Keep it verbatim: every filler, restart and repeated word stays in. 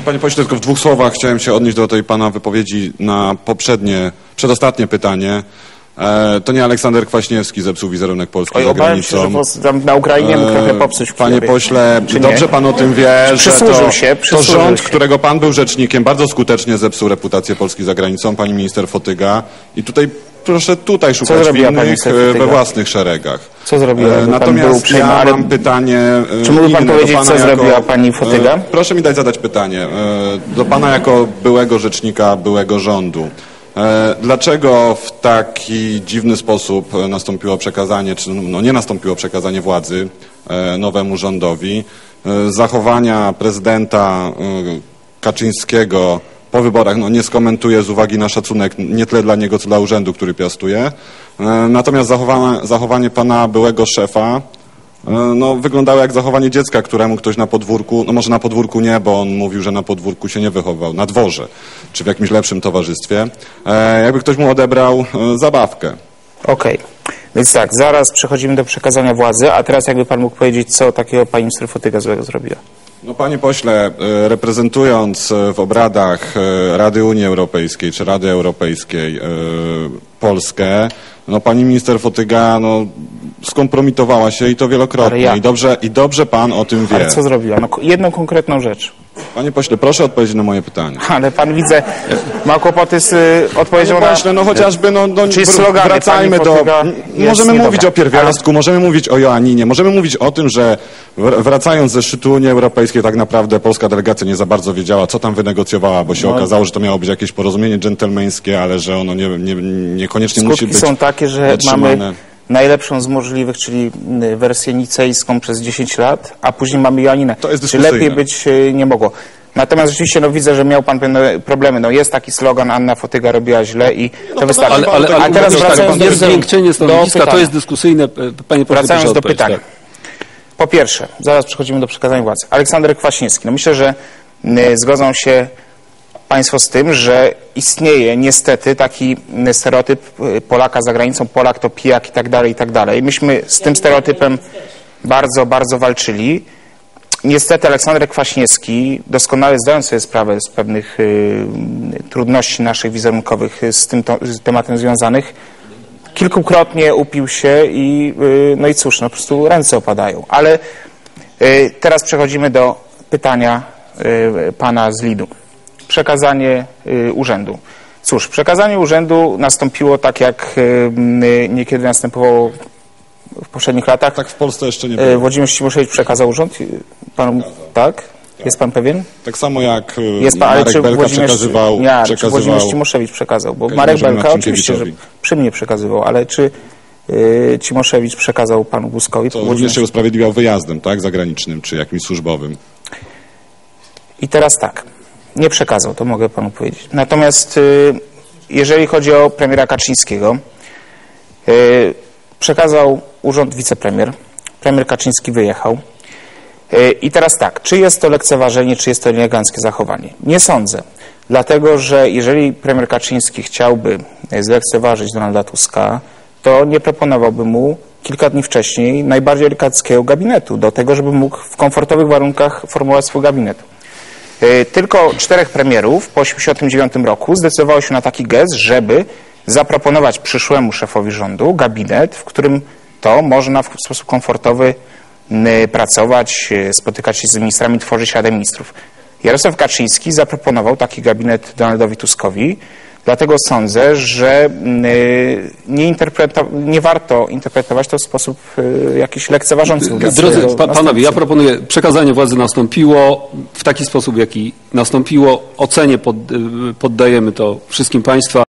Panie pośle, tylko w dwóch słowach chciałem się odnieść do tej pana wypowiedzi na poprzednie, przedostatnie pytanie. E, to nie Aleksander Kwaśniewski zepsuł wizerunek Polski Oj, za obawiam się, granicą. że tam na Ukrainie mógł trochę popsuć. Panie pośle, czy dobrze nie? pan o tym wie, że to, się, to rząd, się. którego pan był rzecznikiem, bardzo skutecznie zepsuł reputację Polski za granicą, pani minister Fotyga. I tutaj proszę tutaj szukać winnych we własnych szeregach. Co zrobiła? E, natomiast pan był ja ale... mam pytanie. Czy mógł pan inne, powiedzieć, co jako, zrobiła pani Fotyga? E, proszę mi dać zadać pytanie. E, do pana jako byłego rzecznika, byłego rządu. E, dlaczego w taki dziwny sposób nastąpiło przekazanie, czy no nie nastąpiło przekazanie władzy e, nowemu rządowi? E, zachowania prezydenta e, Kaczyńskiego po wyborach no, nie skomentuję z uwagi na szacunek nie tyle dla niego, co dla urzędu, który piastuje. E, natomiast zachowanie, zachowanie pana byłego szefa e, no, wyglądało jak zachowanie dziecka, któremu ktoś na podwórku, no może na podwórku nie, bo on mówił, że na podwórku się nie wychowywał, na dworze, czy w jakimś lepszym towarzystwie, e, jakby ktoś mu odebrał e, zabawkę. Okej. Okay. Więc tak, zaraz przechodzimy do przekazania władzy, a teraz jakby pan mógł powiedzieć, co takiego pani minister Fotyga złego zrobiła? No panie pośle, reprezentując w obradach Rady Unii Europejskiej czy Rady Europejskiej Polskę, no pani minister Fotyga no, skompromitowała się i to wielokrotnie. Ja. I, dobrze, I dobrze pan o tym wie. Ale co zrobiła? No, jedną konkretną rzecz. Panie pośle, proszę odpowiedzieć na moje pytanie. Ale pan, widzę, ma kłopoty z y, odpowiedzią Panie pośle, no chociażby, no, no czyli slogany, wracajmy do... Możemy mówić niedobra. o pierwiastku, ale... możemy mówić o Joanninie, możemy mówić o tym, że wracając ze szczytu Unii Europejskiej, tak naprawdę polska delegacja nie za bardzo wiedziała, co tam wynegocjowała, bo się no. okazało, że to miało być jakieś porozumienie dżentelmeńskie, ale że ono nie, nie, niekoniecznie Skutki musi być są takie, że otrzymane. mamy najlepszą z możliwych, czyli wersję nicejską przez dziesięć lat, a później mamy Joanninę. To jest Czy lepiej być nie mogło. Natomiast rzeczywiście no, widzę, że miał pan pewne problemy. No, jest taki slogan, Anna Fotyga robiła źle i to no, wystarczy. Ale, ale, ale, a teraz wracając tak, do zwiększenie stanowiska, to jest dyskusyjne. Panie proszę, wracając do pytań. Tak. Po pierwsze, zaraz przechodzimy do przekazania władzy. Aleksander Kwaśniewski. No myślę, że y, zgodzą się państwo z tym, że istnieje niestety taki stereotyp Polaka za granicą, Polak to pijak i tak dalej, i tak dalej. Myśmy z tym stereotypem bardzo, bardzo walczyli. Niestety Aleksander Kwaśniewski, doskonale zdając sobie sprawę z pewnych y, trudności naszych wizerunkowych z tym to, z tematem związanych, kilkukrotnie upił się i y, no i cóż, no po prostu ręce opadają. Ale y, teraz przechodzimy do pytania y, pana z Lidu. Przekazanie y, urzędu. Cóż, przekazanie urzędu nastąpiło tak, jak y, niekiedy następowało w poprzednich latach. Tak w Polsce jeszcze nie było. Włodzimierz Cimoszewicz przekazał urząd? Pan, tak? tak? Jest pan pewien? Tak samo jak Jest pan, Marek ale Belka Włodzimierz, przekazywał... Nie, przekazywał czy Włodzimierz Cimoszewicz przekazał, bo Marek Belka oczywiście, że przy mnie przekazywał, ale czy y, Cimoszewicz przekazał panu Buzkowi? To również się usprawiedliwiał wyjazdem, tak? Zagranicznym, czy jakimś służbowym. I teraz tak, nie przekazał, to mogę panu powiedzieć. Natomiast y, jeżeli chodzi o premiera Kaczyńskiego, y, przekazał urząd wicepremier, premier Kaczyński wyjechał. I teraz tak, czy jest to lekceważenie, czy jest to eleganckie zachowanie? Nie sądzę, dlatego że jeżeli premier Kaczyński chciałby zlekceważyć Donalda Tuska, to nie proponowałby mu kilka dni wcześniej najbardziej eleganckiego gabinetu, do tego, żeby mógł w komfortowych warunkach formułować swój gabinet. Tylko czterech premierów po osiemdziesiątym dziewiątym roku zdecydowało się na taki gest, żeby zaproponować przyszłemu szefowi rządu gabinet, w którym to można w sposób komfortowy pracować, spotykać się z ministrami, tworzyć Radę Ministrów. Jarosław Kaczyński zaproponował taki gabinet Donaldowi Tuskowi, dlatego sądzę, że nie, nie warto interpretować to w sposób jakiś lekceważący. Drodzy pa, panowie, ja proponuję, przekazanie władzy nastąpiło w taki sposób, jaki nastąpiło. Ocenie pod, poddajemy to wszystkim państwa.